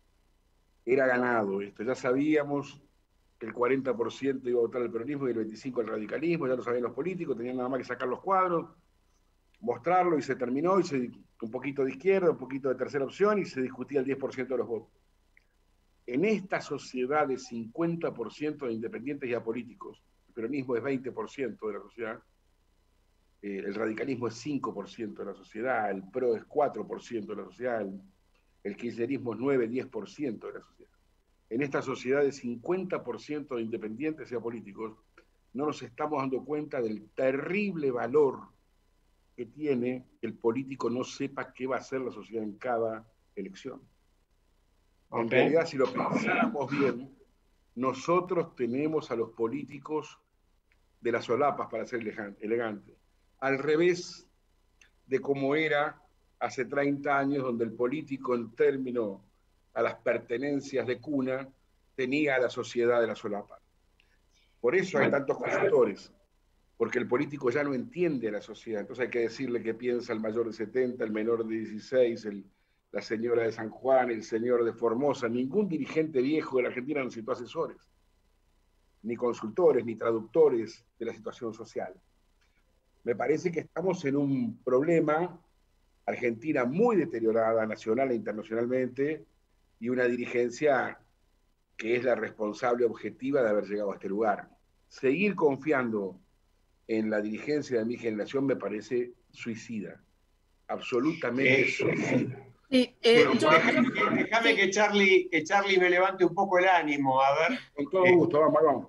era ganado esto. Ya sabíamos que el cuarenta por ciento iba a votar el peronismo y el veinticinco por ciento el radicalismo, ya lo sabían los políticos, tenían nada más que sacar los cuadros, mostrarlo, y se terminó, y se, un poquito de izquierda, un poquito de tercera opción, y se discutía el diez por ciento de los votos. En esta sociedad de cincuenta por ciento de independientes y apolíticos, el peronismo es veinte por ciento de la sociedad, eh, el radicalismo es cinco por ciento de la sociedad, el P R O es cuatro por ciento de la sociedad, el, el kirchnerismo es nueve, diez por ciento de la sociedad. En esta sociedad de cincuenta por ciento de independientes y apolíticos, no nos estamos dando cuenta del terrible valor que tiene que el político no sepa qué va a hacer la sociedad en cada elección. Okay. En realidad, si lo pensáramos bien, nosotros tenemos a los políticos de las solapas, para ser elegante, al revés de cómo era hace treinta años, donde el político, en términos a las pertenencias de cuna, tenía a la sociedad de la solapa. Por eso hay tantos consultores, porque el político ya no entiende a la sociedad. Entonces hay que decirle qué piensa el mayor de setenta, el menor de dieciséis, el, la señora de San Juan, el señor de Formosa. Ningún dirigente viejo de la Argentina necesitó asesores, ni consultores, ni traductores de la situación social. Me parece que estamos en un problema, Argentina muy deteriorada nacional e internacionalmente, y una dirigencia que es la responsable objetiva de haber llegado a este lugar. Seguir confiando en la dirigencia de mi generación me parece suicida, absolutamente eh, suicida.
Sí, eh, bueno, yo, déjame, yo, déjame sí. que, Charlie, que Charlie me levante un poco el ánimo, a ver.
Con todo eh, gusto, vamos, vamos.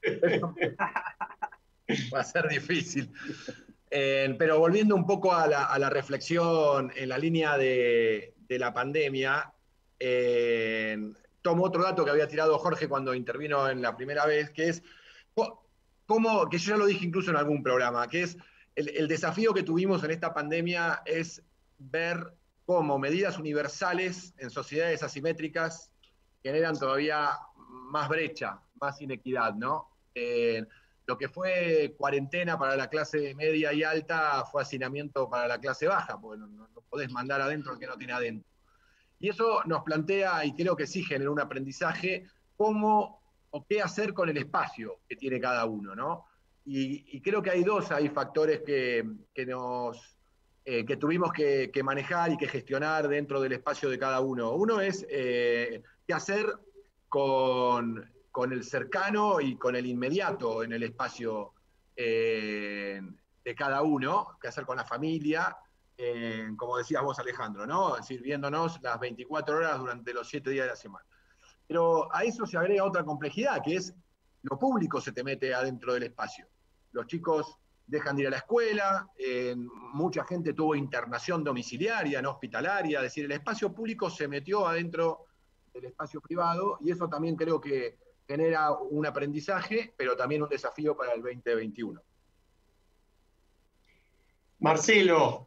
Va a ser difícil. Eh, pero volviendo un poco a la, a la reflexión en la línea de, de la pandemia, eh, tomo otro dato que había tirado Jorge cuando intervino en la primera vez, que es, cómo, que yo ya lo dije incluso en algún programa, que es el, el desafío que tuvimos en esta pandemia es ver cómo medidas universales en sociedades asimétricas generan todavía más brecha, más inequidad, ¿no? Eh, lo que fue cuarentena para la clase media y alta fue hacinamiento para la clase baja, porque no, no, no podés mandar adentro al que no tiene adentro. Y eso nos plantea, y creo que sí genera un aprendizaje, cómo o qué hacer con el espacio que tiene cada uno, ¿no? Y, y creo que hay dos hay factores que, que, nos, eh, que tuvimos que, que manejar y que gestionar dentro del espacio de cada uno. Uno es eh, qué hacer con, con el cercano y con el inmediato en el espacio eh, de cada uno, qué hacer con la familia, Eh, como decías vos, Alejandro, ¿no? Es decir, viéndonos las veinticuatro horas durante los siete días de la semana. Pero a eso se agrega otra complejidad, que es lo público se te mete adentro del espacio. Los chicos dejan de ir a la escuela, eh, mucha gente tuvo internación domiciliaria, no hospitalaria, es decir, el espacio público se metió adentro del espacio privado, y eso también creo que genera un aprendizaje, pero también un desafío para el veinte veintiuno.
Marcelo.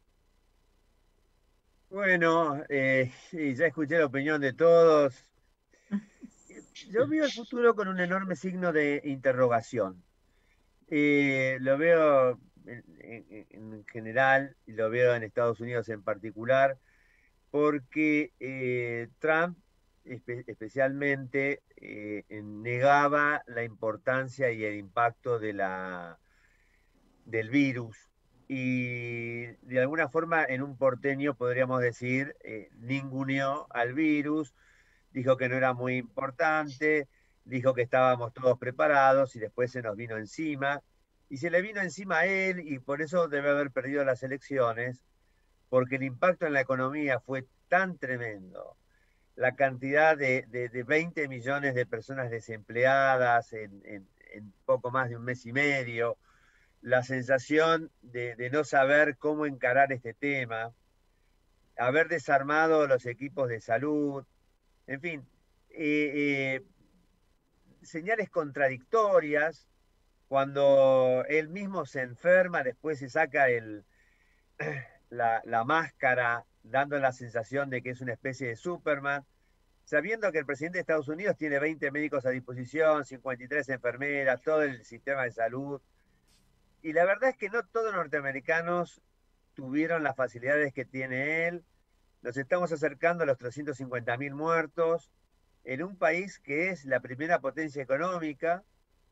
Bueno, eh, sí, ya escuché la opinión de todos. Yo veo el futuro con un enorme signo de interrogación. Eh, lo veo en, en, en general, y lo veo en Estados Unidos en particular, porque eh, Trump espe especialmente eh, negaba la importancia y el impacto de la, del virus. Y de alguna forma en un porteño podríamos decir, eh, ninguneó al virus, dijo que no era muy importante, dijo que estábamos todos preparados y después se nos vino encima. Y se le vino encima a él y por eso debe haber perdido las elecciones, porque el impacto en la economía fue tan tremendo. La cantidad de, de, de veinte millones de personas desempleadas en, en, en poco más de un mes y medio, la sensación de, de no saber cómo encarar este tema, haber desarmado los equipos de salud, en fin, eh, eh, señales contradictorias cuando él mismo se enferma, después se saca el, la, la máscara, dando la sensación de que es una especie de Superman, sabiendo que el presidente de Estados Unidos tiene veinte médicos a disposición, cincuenta y tres enfermeras, todo el sistema de salud. Y la verdad es que no todos los norteamericanos tuvieron las facilidades que tiene él. Nos estamos acercando a los trescientos cincuenta mil muertos en un país que es la primera potencia económica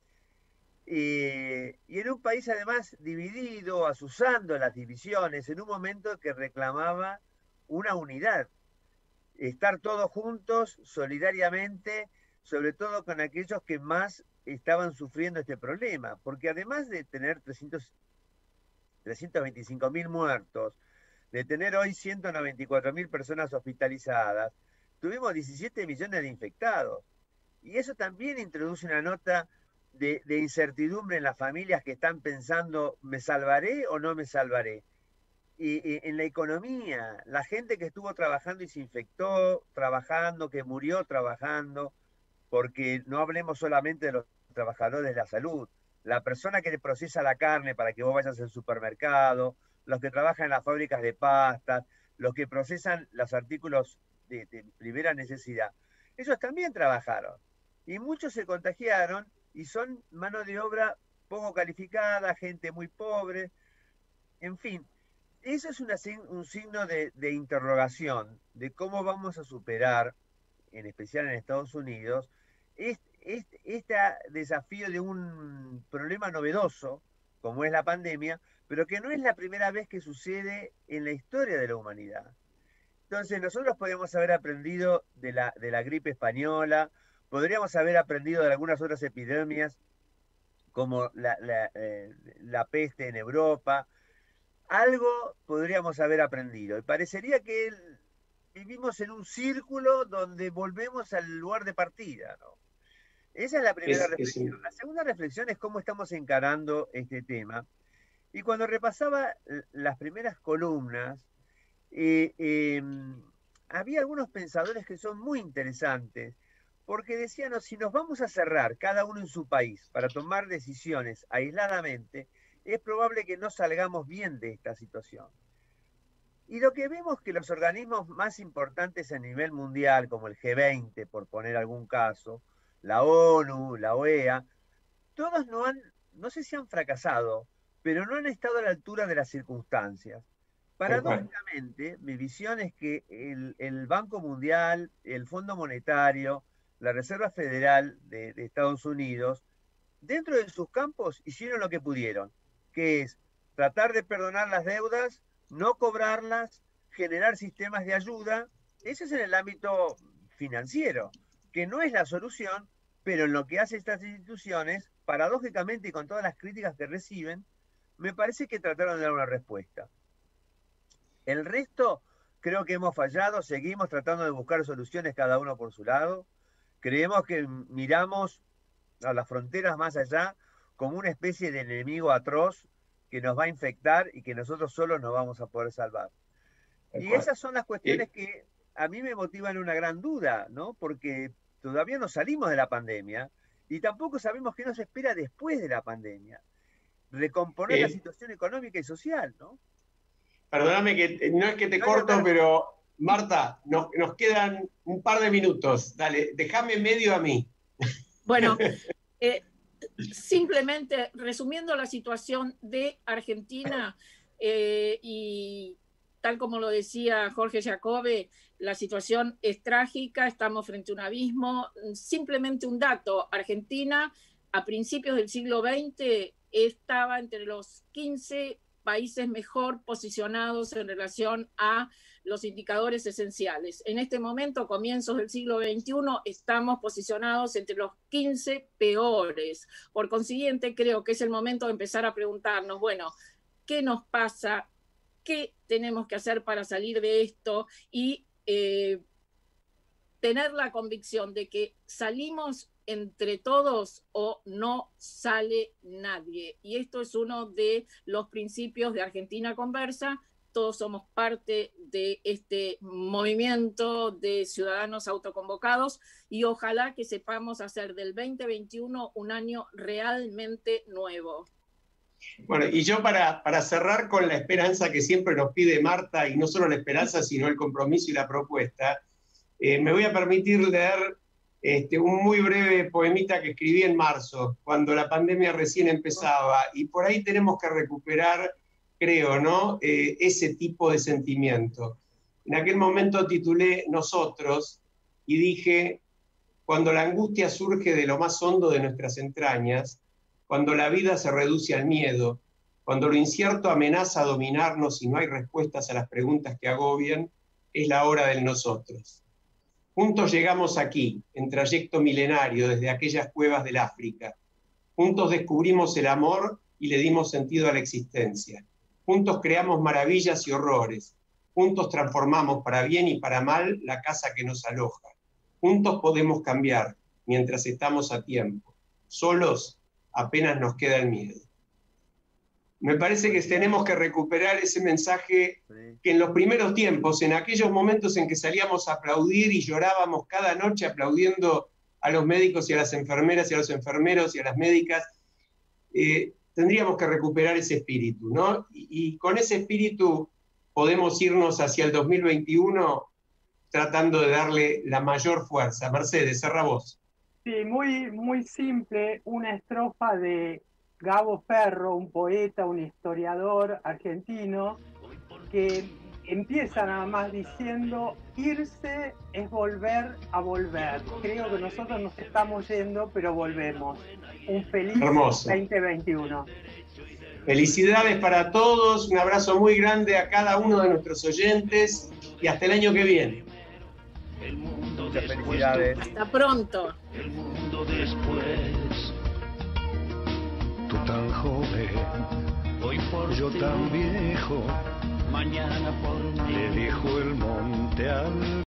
y, y en un país además dividido, asusando las divisiones, en un momento que reclamaba una unidad. Estar todos juntos, solidariamente, sobre todo con aquellos que más estaban sufriendo este problema, porque además de tener trescientos, trescientos veinticinco mil muertos, de tener hoy ciento noventa y cuatro mil personas hospitalizadas, tuvimos diecisiete millones de infectados, y eso también introduce una nota de, de incertidumbre en las familias que están pensando, ¿me salvaré o no me salvaré? Y, y en la economía, la gente que estuvo trabajando y se infectó trabajando, que murió trabajando, porque no hablemos solamente de los trabajadores de la salud, la persona que procesa la carne para que vos vayas al supermercado, los que trabajan en las fábricas de pastas, los que procesan los artículos de, de primera necesidad, ellos también trabajaron. Y muchos se contagiaron y son mano de obra poco calificada, gente muy pobre, en fin. Eso es una, un signo de, de interrogación de cómo vamos a superar, en especial en Estados Unidos, este, este, este desafío de un problema novedoso, como es la pandemia, pero que no es la primera vez que sucede en la historia de la humanidad. Entonces, nosotros podríamos haber aprendido de la, de la gripe española, podríamos haber aprendido de algunas otras epidemias, como la, la, eh, la peste en Europa. Algo podríamos haber aprendido. Y parecería que vivimos en un círculo donde volvemos al lugar de partida, ¿no? Esa es la primera es, reflexión. Es... La segunda reflexión es cómo estamos encarando este tema. Y cuando repasaba las primeras columnas, eh, eh, había algunos pensadores que son muy interesantes, porque decían, no, si nos vamos a cerrar cada uno en su país para tomar decisiones aisladamente, es probable que no salgamos bien de esta situación. Y lo que vemos que los organismos más importantes a nivel mundial, como el G veinte, por poner algún caso, la ONU, la O E A, todos no han, no sé si han fracasado, pero no han estado a la altura de las circunstancias. Paradójicamente, mi visión es que el, el Banco Mundial, el Fondo Monetario, la Reserva Federal de, de Estados Unidos, dentro de sus campos hicieron lo que pudieron, que es tratar de perdonar las deudas, no cobrarlas, generar sistemas de ayuda. Ese es en el ámbito financiero, que no es la solución, pero en lo que hacen estas instituciones, paradójicamente y con todas las críticas que reciben, me parece que trataron de dar una respuesta. El resto, creo que hemos fallado, seguimos tratando de buscar soluciones cada uno por su lado. Creemos que miramos a las fronteras más allá como una especie de enemigo atroz que nos va a infectar y que nosotros solos nos vamos a poder salvar. Y esas son las cuestiones que a mí me motivan una gran duda, ¿no? Porque todavía no salimos de la pandemia y tampoco sabemos qué nos espera después de la pandemia. Recomponer eh, la situación económica y social, ¿no?
Perdóname que no es que te no, corto, no, no. pero Marta, nos, nos quedan un par de minutos. Dale, déjame medio a mí.
Bueno, eh, simplemente resumiendo la situación de Argentina eh, y tal como lo decía Jorge Jacobe, la situación es trágica, estamos frente a un abismo. Simplemente un dato, Argentina a principios del siglo veinte estaba entre los quince países mejor posicionados en relación a los indicadores esenciales. En este momento, comienzos del siglo veintiuno, estamos posicionados entre los quince peores. Por consiguiente, creo que es el momento de empezar a preguntarnos, bueno, ¿qué nos pasa? ¿Qué tenemos que hacer para salir de esto? Y eh, tener la convicción de que salimos entre todos o no sale nadie. Y esto es uno de los principios de Argentina Conversa, todos somos parte de este movimiento de ciudadanos autoconvocados y ojalá que sepamos hacer del veinte veintiuno un año realmente nuevo.
Bueno, y yo para, para cerrar con la esperanza que siempre nos pide Marta, y no solo la esperanza, sino el compromiso y la propuesta, eh, me voy a permitir leer este, un muy breve poemita que escribí en marzo, cuando la pandemia recién empezaba, y por ahí tenemos que recuperar, creo, ¿no? Eh, ese tipo de sentimiento. En aquel momento titulé Nosotros y dije, cuando la angustia surge de lo más hondo de nuestras entrañas, cuando la vida se reduce al miedo, cuando lo incierto amenaza a dominarnos y no hay respuestas a las preguntas que agobian, es la hora del nosotros. Juntos llegamos aquí, en trayecto milenario desde aquellas cuevas del África. Juntos descubrimos el amor y le dimos sentido a la existencia. Juntos creamos maravillas y horrores. Juntos transformamos para bien y para mal la casa que nos aloja. Juntos podemos cambiar mientras estamos a tiempo. Solos apenas nos queda el miedo. Me parece que tenemos que recuperar ese mensaje que en los primeros tiempos, en aquellos momentos en que salíamos a aplaudir y llorábamos cada noche aplaudiendo a los médicos y a las enfermeras y a los enfermeros y a las médicas, eh, tendríamos que recuperar ese espíritu, ¿no? Y, y con ese espíritu podemos irnos hacia el dos mil veintiuno tratando de darle la mayor fuerza. Mercedes, cerra vos.
Sí, muy, muy simple, una estrofa de Gabo Ferro, un poeta, un historiador argentino, que empieza nada más diciendo, irse es volver a volver. Creo que nosotros nos estamos yendo, pero volvemos. Un feliz
Hermoso.
veinte veintiuno.
Felicidades para todos, un abrazo muy grande a cada uno de nuestros oyentes y hasta el año que viene.
Muchas felicidades.
Hasta pronto.
El mundo después. Tú tan joven, hoy por yo tan viejo, mañana por mí. Le dijo el monte al